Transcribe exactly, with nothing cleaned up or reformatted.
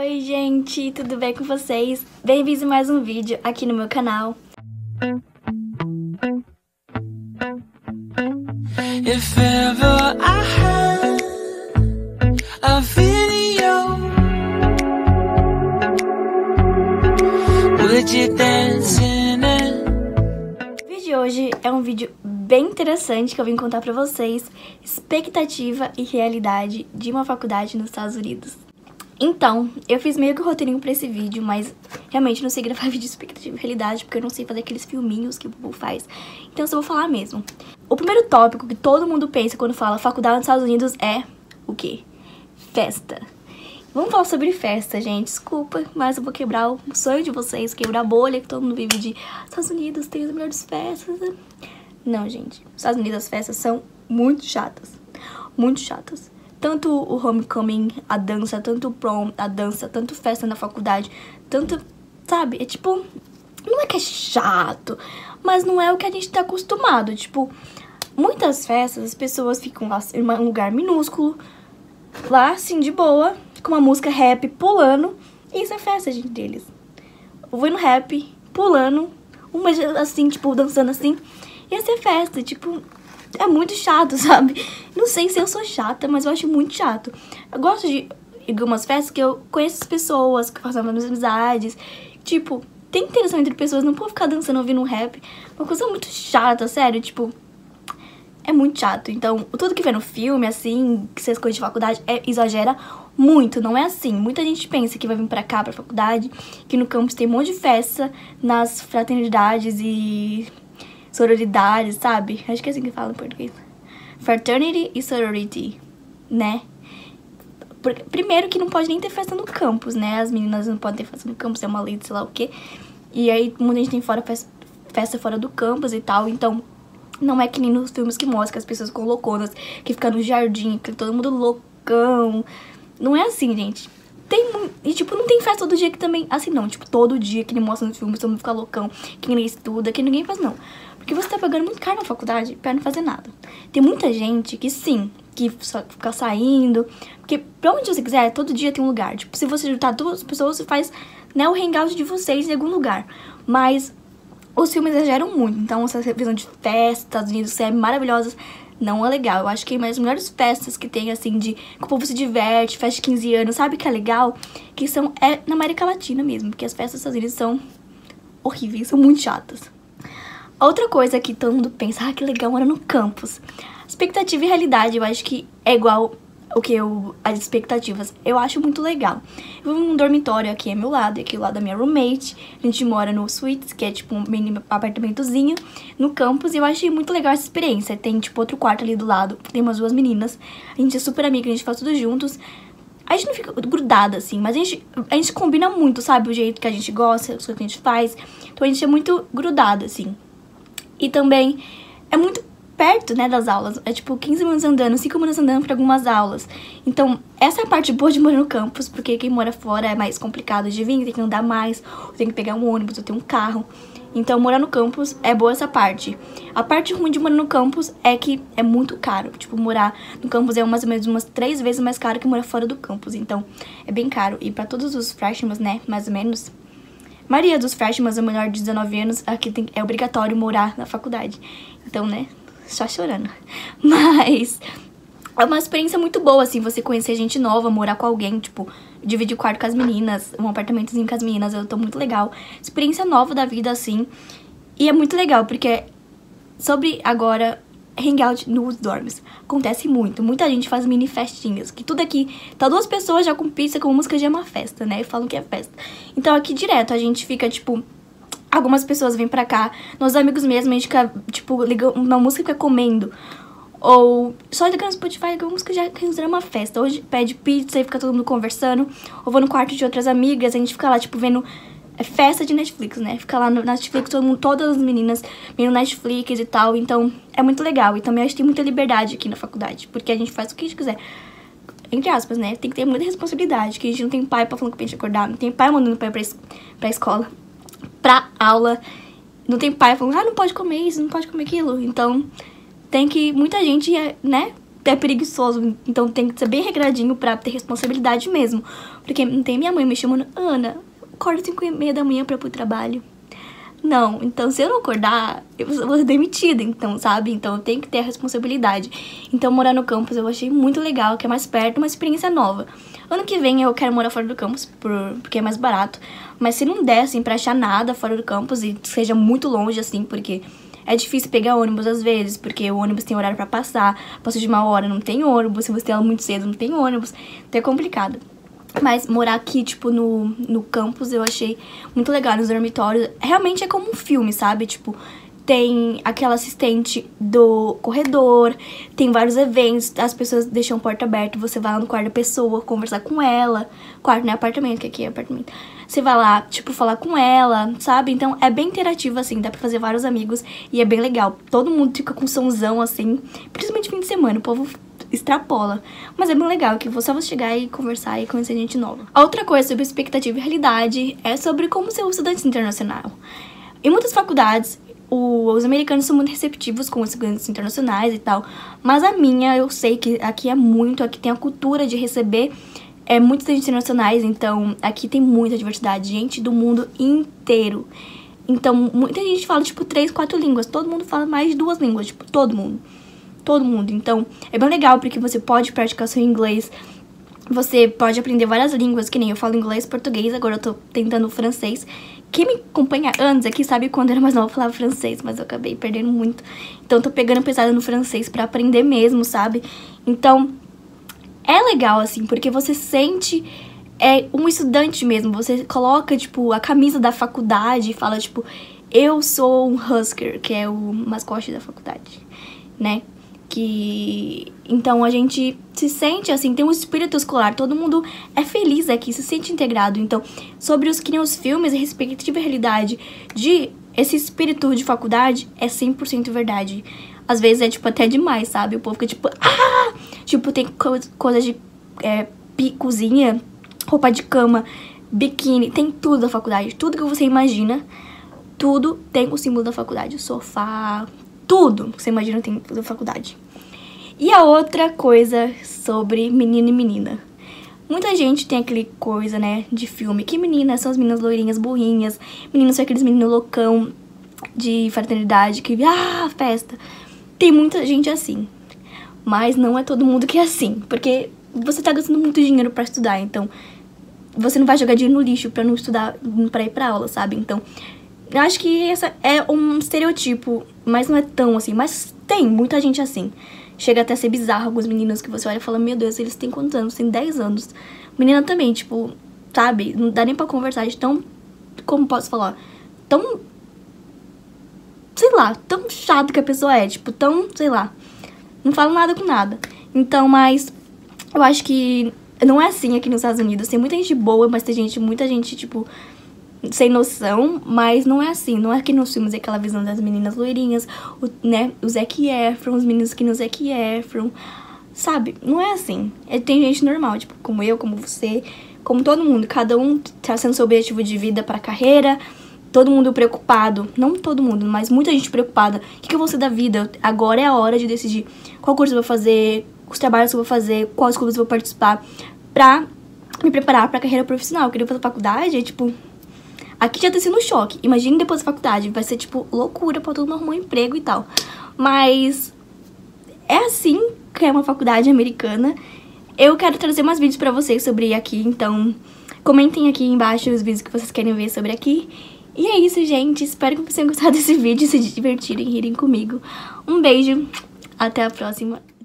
Oi gente, tudo bem com vocês? Bem-vindos a mais um vídeo aqui no meu canal. If ever I had a video, would you dance in it? O vídeo de hoje é um vídeo bem interessante que eu vim contar pra vocês, expectativa e realidade de uma faculdade nos Estados Unidos. Então, eu fiz meio que o roteirinho pra esse vídeo, mas realmente não sei gravar vídeo de expectativa e realidade, porque eu não sei fazer aqueles filminhos que o Bubu faz. Então eu só vou falar mesmo. O primeiro tópico que todo mundo pensa quando fala faculdade nos Estados Unidos é o quê? Festa. Vamos falar sobre festa, gente. Desculpa, mas eu vou quebrar o sonho de vocês, quebrar a bolha que todo mundo vive de Estados Unidos tem as melhores festas. Não, gente. Nos Estados Unidos as festas são muito chatas. Muito chatas. Tanto o homecoming, a dança, tanto o prom, a dança, tanto festa na faculdade, tanto, sabe? É tipo, não é que é chato, mas não é o que a gente tá acostumado. Tipo, muitas festas as pessoas ficam lá em um lugar minúsculo, lá assim, de boa, com uma música rap pulando, e isso é festa, gente, deles. Ouvindo rap, pulando, uma assim, tipo, dançando assim, e essa é festa, tipo... É muito chato, sabe? Não sei se eu sou chata, mas eu acho muito chato. Eu gosto de algumas festas que eu conheço as pessoas, que faço minhas amizades. Tipo, tem interação entre pessoas, não pode ficar dançando ouvindo um rap. Uma coisa muito chata, sério, tipo... É muito chato. Então, tudo que vê no filme, assim, que essas coisas de faculdade, é, exagera muito, não é assim. Muita gente pensa que vai vir pra cá, pra faculdade, que no campus tem um monte de festa, nas fraternidades e... sororidade, sabe? Acho que é assim que fala em português. Fraternity e sorority, né? Porque, primeiro que não pode nem ter festa no campus, né? As meninas não podem ter festa no campus, é uma lei de sei lá o quê. E aí muita gente tem fora festa, festa fora do campus e tal, então... Não é que nem nos filmes que mostram que as pessoas ficam louconas, que ficam no jardim, que todo mundo loucão. Não é assim, gente. Tem, e tipo, não tem festa todo dia que também... Assim não, tipo, todo dia que ele mostra nos filmes, todo mundo fica loucão, que ninguém estuda, que ninguém faz, não. Porque você tá pagando muito caro na faculdade pra não fazer nada. Tem muita gente que sim, que só fica saindo. Porque pra onde você quiser, todo dia tem um lugar. Tipo, se você juntar duas pessoas, você faz, né, o hangout de vocês em algum lugar. Mas os filmes exageram muito. Então, essa visão de festa, Estados Unidos, é maravilhosa. Não é legal. Eu acho que é uma das melhores festas que tem, assim, de que o povo se diverte, festa de quinze anos, sabe que é legal? Que são, é na América Latina mesmo. Porque as festas dos Estados Unidos são horríveis, são muito chatas. Outra coisa que todo mundo pensa, ah, que legal, mora no campus. Expectativa e realidade, eu acho que é igual o que eu, as expectativas. Eu acho muito legal. Eu vivo num dormitório aqui ao meu lado, e aqui ao lado da minha roommate. A gente mora no Suites, que é tipo um mini apartamentozinho, no campus. E eu achei muito legal essa experiência. Tem tipo outro quarto ali do lado, tem umas duas meninas. A gente é super amiga, a gente faz tudo juntos. A gente não fica grudada, assim, mas a gente, a gente combina muito, sabe? O jeito que a gente gosta, as coisas que a gente faz. Então a gente é muito grudada, assim. E também é muito perto, né, das aulas. É tipo quinze minutos andando, cinco minutos andando para algumas aulas. Então, essa é a parte boa de morar no campus, porque quem mora fora é mais complicado de vir, tem que andar mais, tem que pegar um ônibus, ou ter um carro. Então, morar no campus é boa essa parte. A parte ruim de morar no campus é que é muito caro. Tipo, morar no campus é mais ou menos umas três vezes mais caro que morar fora do campus. Então, é bem caro. E para todos os freshmen, né, mais ou menos... A maioria dos freshmen é menor de dezenove anos, aqui tem, é obrigatório morar na faculdade. Então, né, só chorando. Mas é uma experiência muito boa, assim, você conhecer gente nova, morar com alguém, tipo, dividir o quarto com as meninas, um apartamentozinho com as meninas, eu tô muito legal. Experiência nova da vida, assim. E é muito legal, porque sobre agora... hangout nos dorms. Acontece muito. Muita gente faz mini festinhas. Que tudo aqui... Tá duas pessoas já com pizza, com música, já é uma festa, né? E falam que é festa. Então aqui direto a gente fica, tipo... Algumas pessoas vêm pra cá. Nossos amigos mesmo, a gente fica, tipo... Liga uma música e fica comendo. Ou só ligando no Spotify, liga uma música já considera uma festa. Hoje pede pizza e fica todo mundo conversando. Ou vou no quarto de outras amigas. A gente fica lá, tipo, vendo... É festa de Netflix, né? Fica lá no Netflix, todo mundo, todas as meninas vendo Netflix e tal. Então, é muito legal. E também a gente tem muita liberdade aqui na faculdade. Porque a gente faz o que a gente quiser. Entre aspas, né? Tem que ter muita responsabilidade. Que a gente não tem pai pra falando que a gente acordar. Não tem pai mandando pai pra, es pra escola. Pra aula. Não tem pai falando, ah, não pode comer isso, não pode comer aquilo. Então, tem que... Muita gente, né? é preguiçoso, então tem que ser bem regradinho pra ter responsabilidade mesmo. Porque não tem minha mãe me chamando, Ana, acorda cinco e meia da manhã pra ir pro trabalho. Não, então se eu não acordar, eu vou ser demitida, então, sabe? Então eu tenho que ter a responsabilidade. Então morar no campus eu achei muito legal, que é mais perto, uma experiência nova. Ano que vem eu quero morar fora do campus, por, porque é mais barato. Mas se não der, assim, pra achar nada fora do campus e seja muito longe, assim, porque é difícil pegar ônibus às vezes, porque o ônibus tem horário pra passar. Passou de uma hora, não tem ônibus. Se você tem ela muito cedo, não tem ônibus. Então é complicado. Mas morar aqui, tipo, no, no campus eu achei muito legal, nos dormitórios. Realmente é como um filme, sabe? Tipo, tem aquela assistente do corredor, tem vários eventos, as pessoas deixam a porta aberta, você vai lá no quarto da pessoa, conversar com ela. Quarto, não é apartamento, que aqui é apartamento. Você vai lá, tipo, falar com ela, sabe? Então é bem interativo, assim, dá pra fazer vários amigos e é bem legal. Todo mundo fica com somzão, assim, principalmente fim de semana, o povo extrapola. Mas é bem legal, que só você chegar e conversar e conhecer gente nova. A outra coisa sobre expectativa e realidade é sobre como ser um estudante internacional. Em muitas faculdades, o, os americanos são muito receptivos com os estudantes internacionais e tal, mas a minha, eu sei que aqui é muito, aqui tem a cultura de receber é, muitos estudantes internacionais, então aqui tem muita diversidade, gente do mundo inteiro. Então muita gente fala, tipo, três, quatro línguas, todo mundo fala mais de duas línguas, tipo, todo mundo. Todo mundo. Então, é bem legal porque você pode praticar seu inglês, você pode aprender várias línguas, que nem eu falo inglês, português, agora eu tô tentando francês. Quem me acompanha antes aqui sabe quando eu era mais nova eu falava francês, mas eu acabei perdendo muito. Então, eu tô pegando pesado no francês pra aprender mesmo, sabe? Então, é legal, assim, porque você sente é, um estudante mesmo. Você coloca, tipo, a camisa da faculdade e fala, tipo, eu sou um Husker, que é o mascote da faculdade, né? Que então a gente se sente assim, tem um espírito escolar, todo mundo é feliz aqui, se sente integrado. Então, sobre os que nem os filmes, a respectiva realidade de esse espírito de faculdade é cem por cento verdade. Às vezes é tipo até demais, sabe? O povo fica tipo, ah! Tipo, tem co coisas de é, cozinha, roupa de cama, biquíni, tem tudo da faculdade, tudo que você imagina, tudo tem o símbolo da faculdade, o sofá, tudo que você imagina tem da faculdade. E a outra coisa sobre menino e menina. Muita gente tem aquele coisa, né, de filme, que meninas são as meninas loirinhas, burrinhas, meninos são aqueles meninos loucão de fraternidade, que, ah, festa. Tem muita gente assim, mas não é todo mundo que é assim, porque você tá gastando muito dinheiro pra estudar, então você não vai jogar dinheiro no lixo pra não estudar, pra ir pra aula, sabe? Então, eu acho que essa é um estereotipo, mas não é tão assim. Mas tem muita gente assim. Chega até a ser bizarro alguns meninos que você olha e fala, meu Deus, eles têm quantos anos? Tem dez anos. Menina também, tipo, sabe? Não dá nem pra conversar de tão, como posso falar? Tão, sei lá, tão chato que a pessoa é. Tipo, tão, sei lá, não fala nada com nada. Então, mas eu acho que não é assim aqui nos Estados Unidos. Tem muita gente boa, mas tem gente, muita gente, tipo, sem noção, mas não é assim. Não é que nos filmes é aquela visão das meninas loirinhas, o, né, o Zac Efron, os meninos que no Zac Efron, sabe? Não é assim. É, tem gente normal, tipo, como eu, como você, como todo mundo. Cada um traçando seu objetivo de vida pra carreira, todo mundo preocupado. Não todo mundo, mas muita gente preocupada. O que, que eu vou ser da vida? Agora é a hora de decidir qual curso eu vou fazer, os trabalhos que eu vou fazer, quais clubes eu vou participar, pra me preparar pra carreira profissional. Eu queria fazer faculdade, é tipo... Aqui já tá sendo um choque. Imagine depois da faculdade. Vai ser, tipo, loucura pra todo mundo arrumar um emprego e tal. Mas é assim que é uma faculdade americana. Eu quero trazer mais vídeos pra vocês sobre aqui. Então, comentem aqui embaixo os vídeos que vocês querem ver sobre aqui. E é isso, gente. Espero que vocês tenham gostado desse vídeo, se divertirem e rirem comigo. Um beijo. Até a próxima.